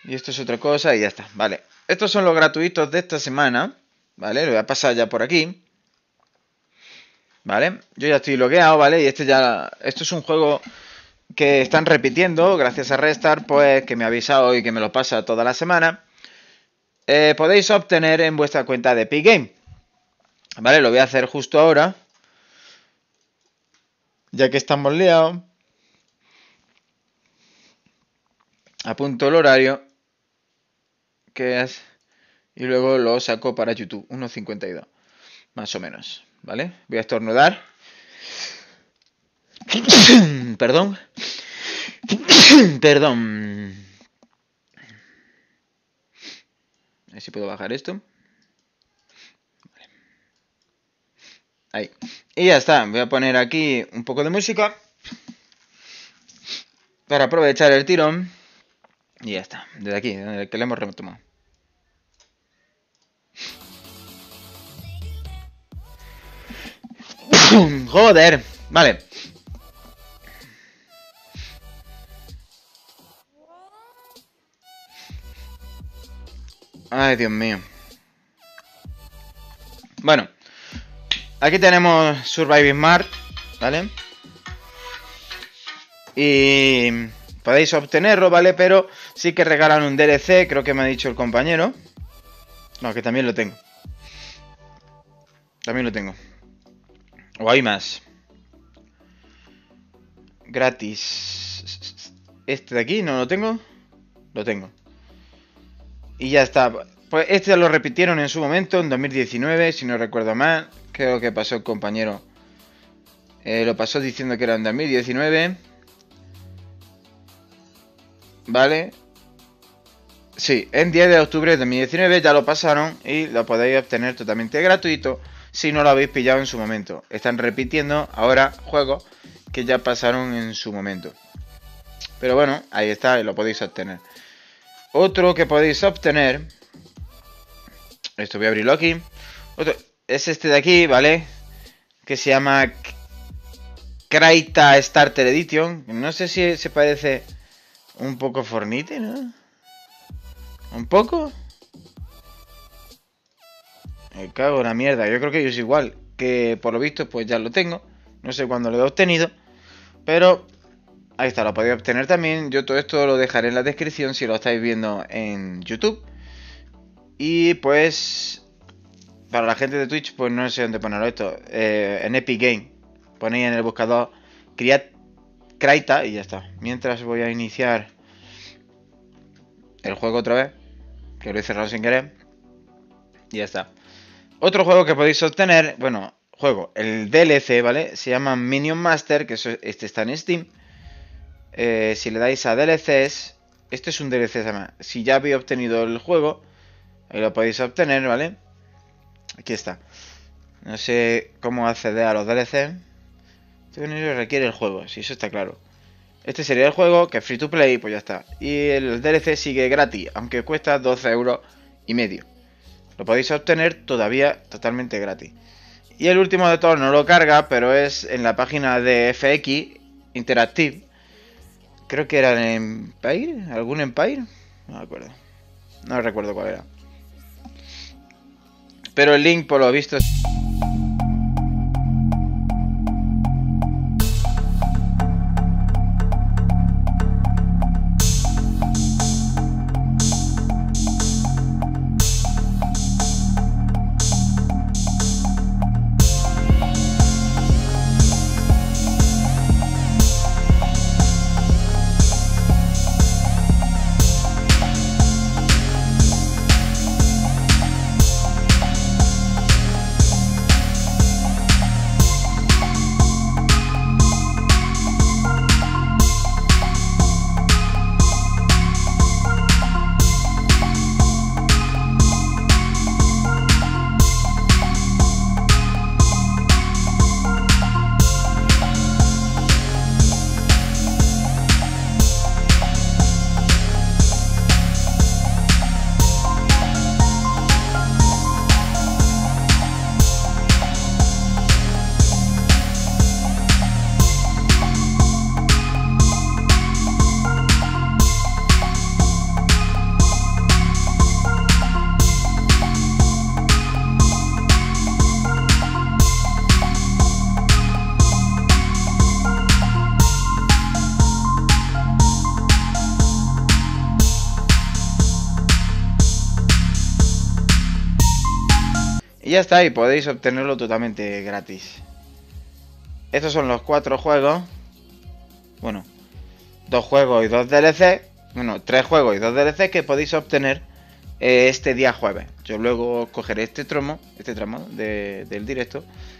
Y esto es otra cosa y ya está. Vale. Estos son los gratuitos de esta semana. Vale, lo voy a pasar ya por aquí. Vale, yo ya estoy logueado, ¿vale? Y esto es un juego que están repitiendo, gracias a Restar, pues que me ha avisado y que me lo pasa toda la semana. Podéis obtener en vuestra cuenta de Epic Game. Vale, lo voy a hacer justo ahora, ya que estamos liados. Apunto el horario, que es, y luego lo saco para YouTube, 1:52, más o menos, ¿vale? Voy a estornudar. Perdón. Perdón. A ver si puedo bajar esto. Vale. Ahí. Y ya está. Voy a poner aquí un poco de música para aprovechar el tirón. Y ya está. Desde aquí, desde el que le hemos retomado. Joder. Vale. Ay, Dios mío. Bueno. Aquí tenemos Surviving Mars, ¿vale? Y podéis obtenerlo, ¿vale? Pero sí que regalan un DLC, creo que me ha dicho el compañero. No, que también lo tengo. También lo tengo. O hay más. Gratis. Este de aquí, ¿no lo tengo? Lo tengo. Y ya está. Pues este lo repitieron en su momento, en 2019, si no recuerdo mal. Creo que pasó el compañero. Lo pasó diciendo que era en 2019. Vale. Sí, en 10 de octubre de 2019 ya lo pasaron y lo podéis obtener totalmente gratuito si no lo habéis pillado en su momento. Están repitiendo ahora juegos que ya pasaron en su momento. Pero bueno, ahí está y lo podéis obtener. Otro que podéis obtener, esto voy a abrirlo aquí. Otro es este de aquí, ¿vale? Que se llama Kraita Starter Edition. No sé si se parece un poco a Fortnite, ¿no? ¿Un poco? Me cago en la mierda. Yo creo que yo es igual. Que por lo visto pues ya lo tengo. No sé cuándo lo he obtenido. Pero ahí está, lo podéis obtener también. Yo todo esto lo dejaré en la descripción si lo estáis viendo en YouTube. Y pues para la gente de Twitch pues no sé dónde ponerlo esto. En Epic Game. Ponéis en el buscador Kraita y ya está. Mientras voy a iniciar el juego otra vez. Que lo he cerrado sin querer. Y ya está. Otro juego que podéis obtener, bueno, el DLC, ¿vale? Se llama Minion Master, que este está en Steam. Si le dais a DLCs, este es un DLC además. Si ya habéis obtenido el juego, ahí lo podéis obtener, ¿vale? Aquí está. No sé cómo acceder a los DLCs. Esto no requiere el juego, si eso está claro. Este sería el juego, que es free to play, pues ya está. Y el DLC sigue gratis, aunque cuesta 12,5 €. Lo podéis obtener todavía totalmente gratis. Y el último de todos no lo carga, pero es en la página de FX Interactive. Creo que era en Empire, algún Empire, no me acuerdo. No recuerdo cuál era. Pero el link por lo visto... Y ya está, y podéis obtenerlo totalmente gratis. Estos son los 4 juegos. Bueno, 2 juegos y 2 DLC. Bueno, 3 juegos y 2 DLC que podéis obtener este día jueves. Yo luego cogeré este tramo del directo